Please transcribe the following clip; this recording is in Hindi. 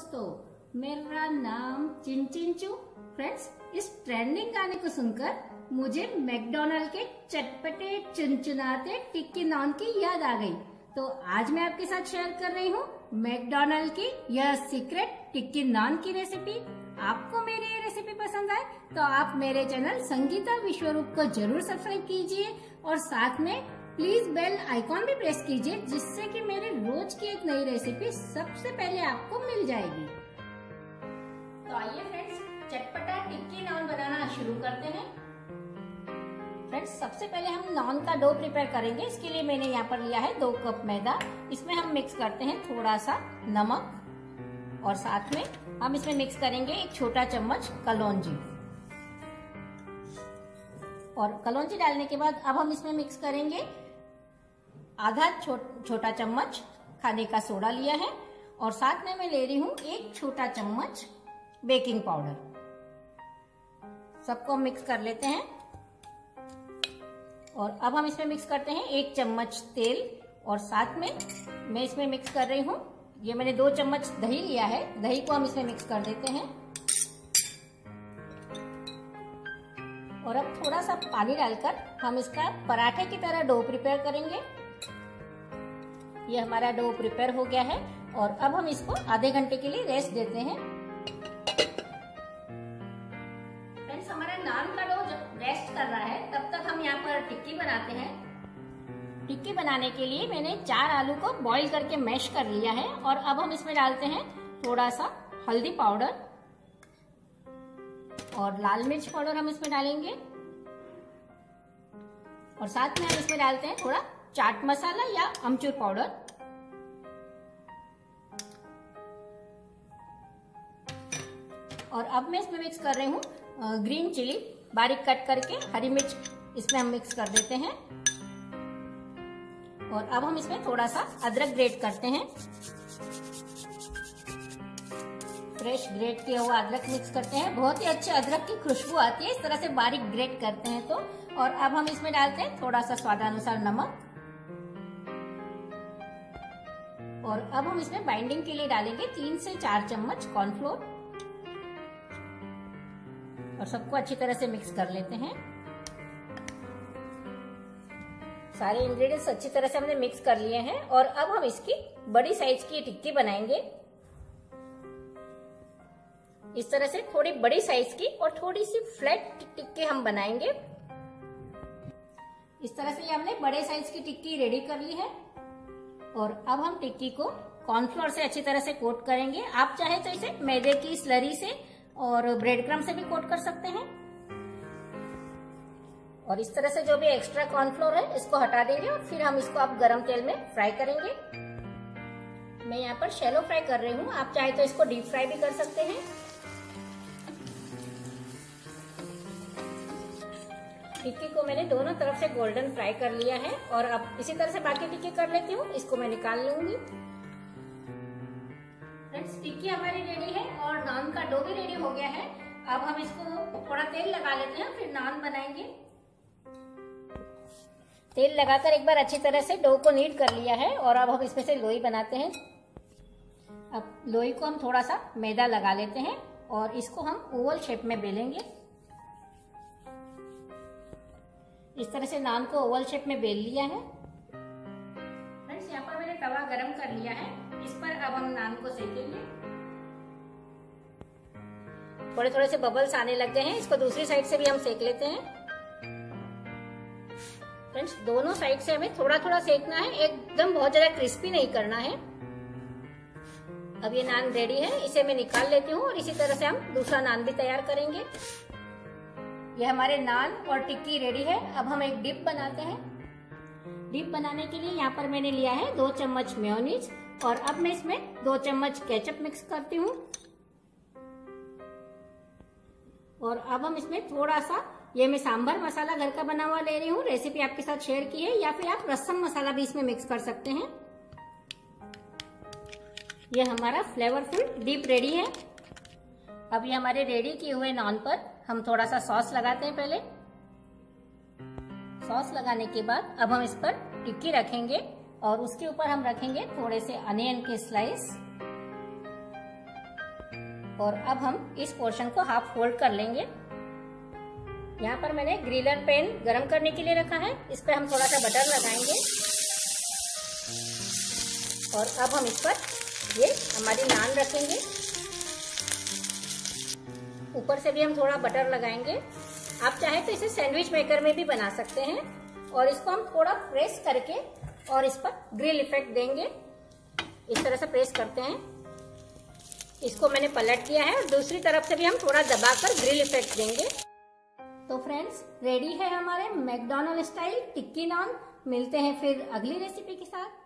दोस्तों, मेरा नाम चिंचिंचू। फ्रेंड्स, इस ट्रेंडिंग गाने को सुनकर मुझे मैकडॉनल्ड के चटपटे चुनचुनाते टिक्की नान की याद आ गई। तो आज मैं आपके साथ शेयर कर रही हूँ मैकडॉनल्ड की यह सीक्रेट टिक्की नान की रेसिपी। आपको मेरी ये रेसिपी पसंद आए तो आप मेरे चैनल संगीता विश्वरूप को जरूर सब्सक्राइब कीजिए और साथ में प्लीज बेल आइकॉन भी प्रेस कीजिए, जिससे कि मेरे रोज की एक नई रेसिपी सबसे पहले आपको मिल जाएगी। तो आइए फ्रेंड्स, चटपटा टिक्की नान बनाना शुरू करते हैं। फ्रेंड्स, सबसे पहले हम नान का डो प्रिपेयर करेंगे। इसके लिए मैंने यहाँ पर लिया है 2 कप मैदा। इसमें हम मिक्स करते हैं थोड़ा सा नमक और साथ में हम इसमें मिक्स करेंगे 1 छोटा चम्मच कलौंजी। और कलौंजी डालने के बाद अब हम इसमें मिक्स करेंगे आधा छोटा चम्मच खाने का सोडा लिया है और साथ में मैं ले रही हूँ 1 छोटा चम्मच बेकिंग पाउडर। सबको मिक्स कर लेते हैं। और अब हम इसमें मिक्स करते हैं 1 चम्मच तेल और साथ में मैं इसमें मिक्स कर रही हूँ, ये मैंने 2 चम्मच दही लिया है, दही को हम इसमें मिक्स कर देते हैं। और अब थोड़ा सा पानी डालकर हम इसका पराठे की तरह डो प्रिपेयर करेंगे। ये हमारा डो प्रिपेयर हो गया है और अब हम इसको आधे घंटे के लिए रेस्ट देते हैं। फ्रेंड्स, हमारा नान का डो जब रेस्ट कर रहा है तब तक हम यहाँ पर टिक्की बनाते हैं। टिक्की बनाने के लिए मैंने 4 आलू को बॉईल करके मैश कर लिया है और अब हम इसमें डालते हैं थोड़ा सा हल्दी पाउडर और लाल मिर्च पाउडर हम इसमें डालेंगे और साथ में हम इसमें डालते हैं थोड़ा चाट मसाला या अमचूर पाउडर। और अब मैं इसमें मिक्स कर रही हूँ ग्रीन चिली बारीक कट करके, हरी मिर्च इसमें हम मिक्स कर देते हैं। और अब हम इसमें थोड़ा सा अदरक ग्रेट करते हैं, फ्रेश ग्रेट किया हुआ अदरक मिक्स करते हैं। बहुत ही अच्छे अदरक की खुशबू आती है इस तरह से बारीक ग्रेट करते हैं तो। और अब हम इसमें डालते हैं थोड़ा सा स्वादानुसार नमक और अब हम इसमें बाइंडिंग के लिए डालेंगे 3 से 4 चम्मच कॉर्नफ्लोर और सबको अच्छी तरह से मिक्स कर लेते हैं। सारे इंग्रेडिएंट्स अच्छी तरह से हमने मिक्स कर लिए हैं और अब हम इसकी बड़ी साइज की टिक्की बनाएंगे। इस तरह से थोड़ी बड़ी साइज की और थोड़ी सी फ्लैट टिक्की हम बनाएंगे। इस तरह से ये हमने बड़े साइज की टिक्की रेडी कर ली है और अब हम टिक्की को कॉर्नफ्लोर से अच्छी तरह से कोट करेंगे। आप चाहे तो इसे मैदे की स्लरी से और ब्रेड क्रम्ब से भी कोट कर सकते हैं। और इस तरह से जो भी एक्स्ट्रा कॉर्नफ्लोर है इसको हटा देंगे और फिर हम इसको अब गरम तेल में फ्राई करेंगे। मैं यहाँ पर शैलो फ्राई कर रही हूँ, आप चाहे तो इसको डीप फ्राई भी कर सकते हैं। टिक्की को मैंने दोनों तरफ से गोल्डन फ्राई कर लिया है और अब इसी तरह से बाकी टिक्की कर लेती हूँ। इसको मैं निकाल लूंगी। फ्रेंड्स, टिक्की हमारी रेडी है और नान का डो भी रेडी हो गया है। अब हम इसको थोड़ा तेल लगा लेते हैं, फिर नान बनाएंगे। तेल लगाकर एक बार अच्छी तरह से डो को नीड कर लिया है और अब हम इसमें से लोई बनाते हैं। अब लोई को हम थोड़ा सा मैदा लगा लेते हैं और इसको हम ओवल शेप में बेलेंगे। इस तरह से नान को ओवल शेप में बेल लिया है। फ्रेंड्स, यहाँ पर मैंने तवा गरम कर लिया है, इस पर अब हम नान को सेकेंगे। थोड़े थोड़े से बबल्स आने लग गए हैं, इसको दूसरी साइड से भी हम सेक लेते हैं। फ्रेंड्स, दोनों साइड से हमें थोड़ा थोड़ा सेकना है, एकदम बहुत ज्यादा क्रिस्पी नहीं करना है। अब ये नान रेडी है, इसे मैं निकाल लेती हूँ और इसी तरह से हम दूसरा नान भी तैयार करेंगे। ये हमारे नान और टिक्की रेडी है। अब हम एक डिप बनाते हैं। डिप बनाने के लिए यहाँ पर मैंने लिया है 2 चम्मच मेयोनीज और अब मैं इसमें 2 चम्मच केचप मिक्स करती हूँ। और अब हम इसमें थोड़ा सा, ये मैं सांभर मसाला घर का बना हुआ ले रही हूँ, रेसिपी आपके साथ शेयर की है, या फिर आप रसम मसाला भी इसमें मिक्स कर सकते हैं। ये हमारा फ्लेवरफुल डिप रेडी है। अब ये हमारे रेडी किए हुए नान पर हम थोड़ा सा सॉस लगाते हैं। पहले सॉस लगाने के बाद अब हम इस पर टिक्की रखेंगे और उसके ऊपर हम रखेंगे थोड़े से अनियन के स्लाइस और अब हम इस पोर्शन को हाफ फोल्ड कर लेंगे। यहाँ पर मैंने ग्रिलर पैन गरम करने के लिए रखा है। इस पर हम थोड़ा सा बटर लगाएंगे और अब हम इस पर ये हमारी नान रखेंगे। ऊपर से भी हम थोड़ा बटर लगाएंगे। आप चाहे तो इसे सैंडविच मेकर में भी बना सकते हैं और इसको हम थोड़ा प्रेस करके और इस पर ग्रिल इफेक्ट देंगे। इस तरह से प्रेस करते हैं। इसको मैंने पलट दिया है और दूसरी तरफ से भी हम थोड़ा दबाकर ग्रिल इफेक्ट देंगे। तो फ्रेंड्स, रेडी है हमारे मैकडॉनल्ड स्टाइल टिक्की नान। मिलते हैं फिर अगली रेसिपी के साथ।